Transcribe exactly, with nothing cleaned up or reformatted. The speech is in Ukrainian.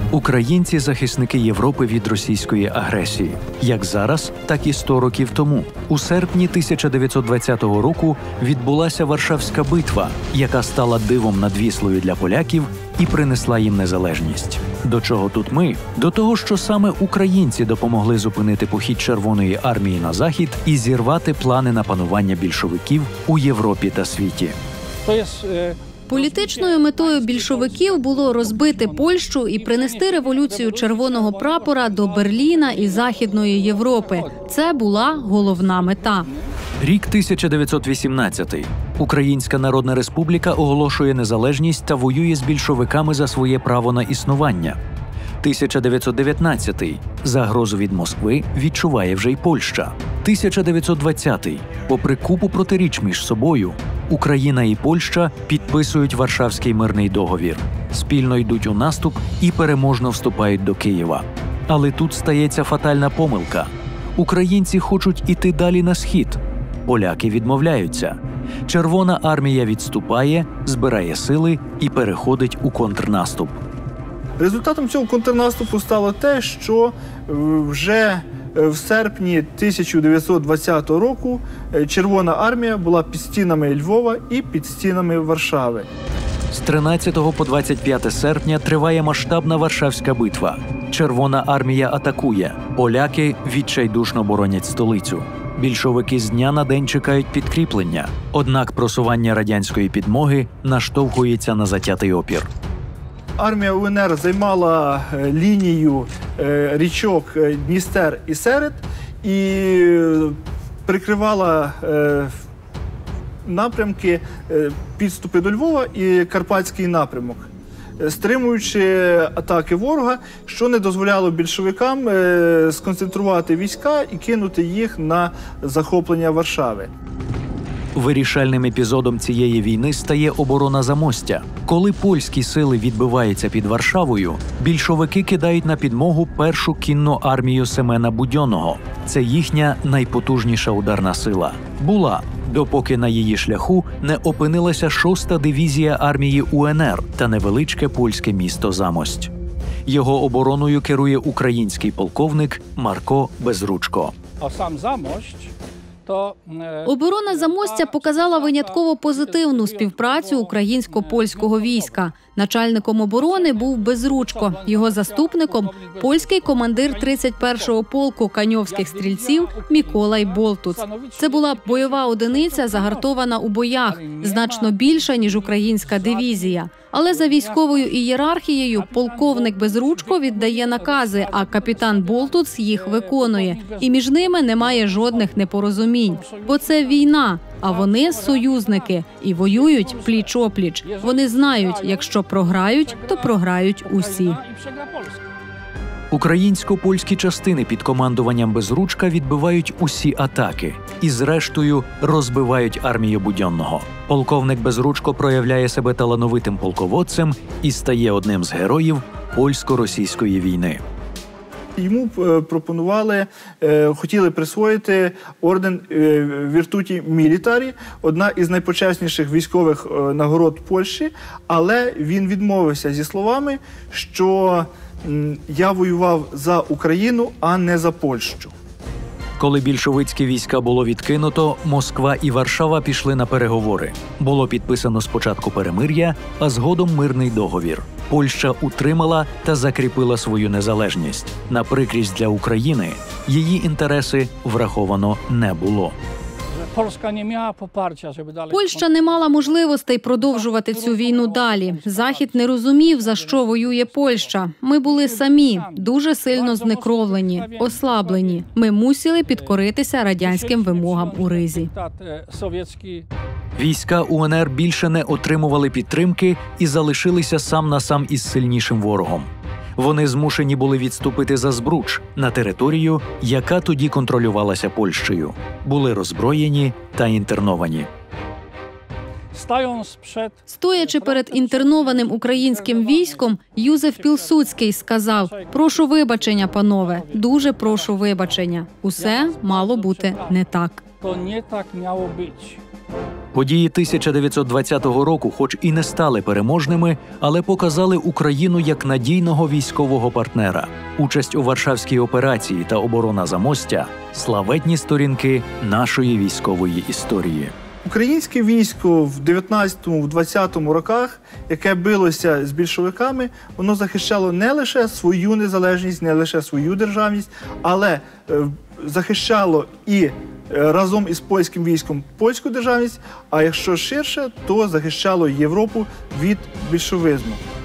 Українці – захисники Європи від російської агресії. Як зараз, так і сто років тому. У серпні тисяча дев'ятсот двадцятого року відбулася Варшавська битва, яка стала дивом над Віслою для поляків і принесла їм незалежність. До чого тут ми? До того, що саме українці допомогли зупинити похід Червоної армії на захід і зірвати плани на панування більшовиків у Європі та світі. Політичною метою більшовиків було розбити Польщу і принести революцію червоного прапора до Берліна і Західної Європи. Це була головна мета. Рік тисяча дев'ятсот вісімнадцятий. Українська Народна Республіка оголошує незалежність та воює з більшовиками за своє право на існування. тисяча дев'ятсот дев'ятнадцятий. Загрозу від Москви відчуває вже й Польща. тисяча дев'ятсот двадцятий. Попри купу протиріч між собою, Україна і Польща підписують Варшавський мирний договір. Спільно йдуть у наступ і переможно вступають до Києва. Але тут стається фатальна помилка. Українці хочуть іти далі на схід. Поляки відмовляються. Червона армія відступає, збирає сили і переходить у контрнаступ. Результатом цього контрнаступу стало те, що вже в серпні тисяча дев'ятсот двадцятого року Червона армія була під стінами Львова і під стінами Варшави. З тринадцятого по двадцять п'яте серпня триває масштабна Варшавська битва. Червона армія атакує. Поляки відчайдушно боронять столицю. Більшовики з дня на день чекають підкріплення. Однак просування радянської підмоги наштовхується на затятий опір. Армія УНР займала лінію річок Дністер і Серед і прикривала напрямки підступи до Львова і Карпатський напрямок, стримуючи атаки ворога, що не дозволяло більшовикам сконцентрувати війська і кинути їх на захоплення Варшави. Вирішальним епізодом цієї війни стає оборона Замостя. Коли польські сили відбиваються під Варшавою, більшовики кидають на підмогу першу кінну армію Семена Будьонного. Це їхня найпотужніша ударна сила. Була, допоки на її шляху не опинилася шоста дивізія армії УНР та невеличке польське місто Замость. Його обороною керує український полковник Марко Безручко. А сам Замость Оборона Замостя показала винятково позитивну співпрацю українсько-польського війська. Начальником оборони був Безручко, його заступником – польський командир тридцять першого полку каньовських стрільців Міколай Болтуц. Це була бойова одиниця, загартована у боях, значно більша, ніж українська дивізія. Але за військовою ієрархією полковник Безручко віддає накази, а капітан Болтуц їх виконує. І між ними немає жодних непорозумінь. Бо це війна, а вони союзники. І воюють пліч-опліч. Вони знають, якщо програють, то програють усі. Українсько-польські частини під командуванням Безручка відбивають усі атаки і, зрештою, розбивають армію Будьонного. Полковник Безручко проявляє себе талановитим полководцем і стає одним з героїв польсько-російської війни. Йому пропонували, хотіли присвоїти орден Віртуті Мілітарі, одна із найпочесніших військових нагород Польщі, але він відмовився зі словами, що «я воював за Україну, а не за Польщу». Коли більшовицькі війська було відкинуто, Москва і Варшава пішли на переговори. Було підписано спочатку перемир'я, а згодом мирний договір. Польща утримала та закріпила свою незалежність. На прикрість для України її інтереси враховано не було. Польща не мала можливостей продовжувати цю війну далі. Захід не розумів, за що воює Польща. Ми були самі, дуже сильно знекровлені, ослаблені. Ми мусили підкоритися радянським вимогам у Ризі. Війська УНР більше не отримували підтримки і залишилися сам на сам із сильнішим ворогом. Вони змушені були відступити за Збруч, на територію, яка тоді контролювалася Польщею. Були роззброєні та інтерновані. Стоячи перед інтернованим українським військом, Юзеф Пілсудський сказав: «Прошу вибачення, панове, дуже прошу вибачення. Усе мало бути не так». Події тисяча дев'ятсот двадцятого року хоч і не стали переможними, але показали Україну як надійного військового партнера. Участь у Варшавській операції та оборона Замостя – славетні сторінки нашої військової історії. Українське військо в дев'ятнадцятому - двадцятому роках, яке билося з більшовиками, воно захищало не лише свою незалежність, не лише свою державність, але е, захищало і е, разом із польським військом польську державність, а якщо ширше, то захищало Європу від більшовизму.